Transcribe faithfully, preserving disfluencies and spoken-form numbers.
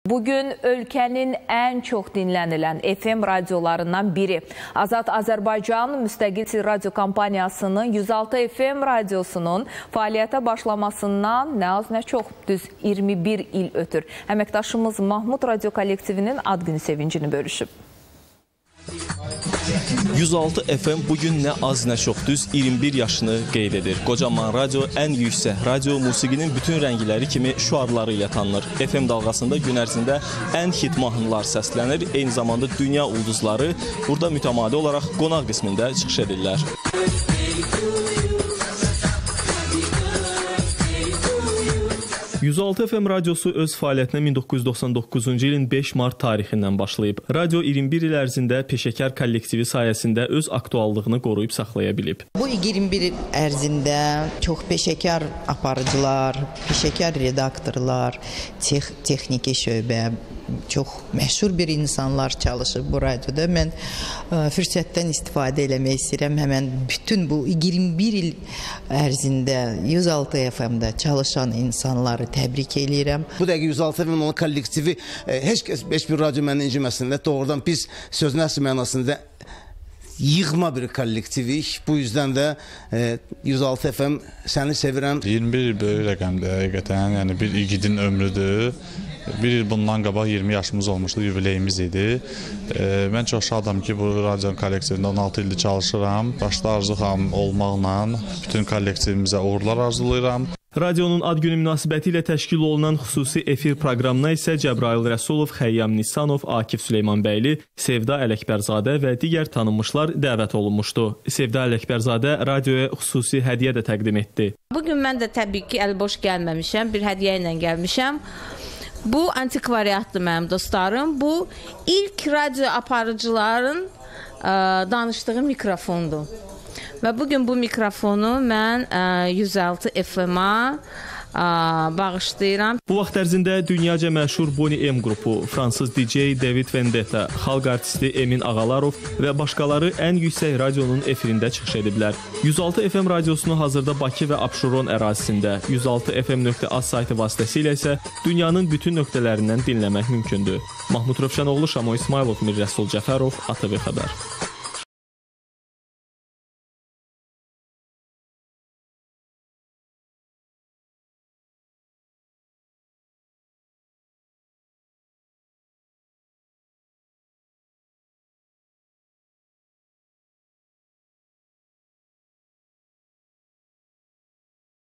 Bugün ölkənin ən çox dinlənilən F M radiolarından biri. Azad Azərbaycan Müstəqil Radio Kompaniyasının yüz altı F M radiosunun fəaliyyətə başlamasından nə az nə çox düz iyirmi bir il ötür. Əməkdaşımız Mahmud Radio kollektivinin ad günü sevincini bölüşüb. yüz altı F M bugün nə az nə çox düz iyirmi bir yaşını qeyd edir. Qocaman radio ən yüksək radio musiqinin bütün rəngləri kimi şüarları ilə tanınır. F M dalğasında gün ərzində ən hit mahnılar səslənir. Eyni zamanda dünya ulduzları burada mütəmadi olaraq qonaq qismində çıxış edirlər. yüz altı F M radiosu öz fəaliyyətinə min doqquz yüz doxsan doqquzuncu ilin beş mart tarixindən başlayıb. Radio iyirmi bir il ərzində peşəkar kollektivi sayəsində öz aktuallığını qoruyub saxlaya bilib. Bu iyirmi bir il ərzində çox peşəkar aparıcılar, peşəkar redaktorlar, tex texniki şöbə, çox məşhur bir insanlar çalışır bu radioda. Mən ə, fürsətdən istifadə eləmək istəyirəm. Həmən bütün bu iyirmi bir il ərzində yüz altı F M-də çalışan insanları təbrik eləyirəm. Bu dəqiqə yüz altı F M onun kollektivi e, heç kəs heç bir radio məndən inciməsində doğrudan biz sözün əsl mənasında yığma bir kollektivik. Bu yüzden de e, yüz altı F M səni sevirəm. iyirmi bir il böyük rəqəmdir həqiqətən. Yəni bir igidin ömrüdür. Bir il bundan qabaq iyirmi yaşımız olmuşdu, yubileyimiz idi. E, mən çox şadam ki, bu radio kollektivində on altı ildir çalışıram. Başda arzuxam olmaqla bütün kollektivimizə uğurlar arzulayıram. Radionun ad günü münasibəti ilə təşkil olunan xüsusi efir proqramına isə Cəbrayıl Rəsulov, Xəyyam Nisanov, Akif Süleymanbəyli, Sevda Ələkbərzadə və digər tanınmışlar dəvət olunmuşdu. Sevda Ələkbərzadə radioya xüsusi hədiyyə də təqdim etdi. Bugün mən də təbii ki, əl boş gəlməmişəm, bir hədiyyə ilə gəlmişəm. Bu antikvariatdır mənim dostlarım. Bu ilk radio aparıcıların ə, danışdığı mikrofondur. Və bugün bu mikrofonu mən ə, yüz altı F M-a bağışlayıram. Bu vaxt ərzində dünyaca məşhur Bonnie M qrupu, fransız D J David Vendetta, xalq artisti Emin Ağalarov və başqaları ən yüksək radionun efirində çıxış ediblər. yüz altı F M radiosunu hazırda Bakı və Abşeron ərazisində, yüz altı F M nöqtə az saytı vasitəsilə isə dünyanın bütün nöqtələrindən dinləmək mümkündür. Mahmud Rövşənoğlu, Şamo İsmailov, Mir Rəsul Cəfərov, A T V Xəbər.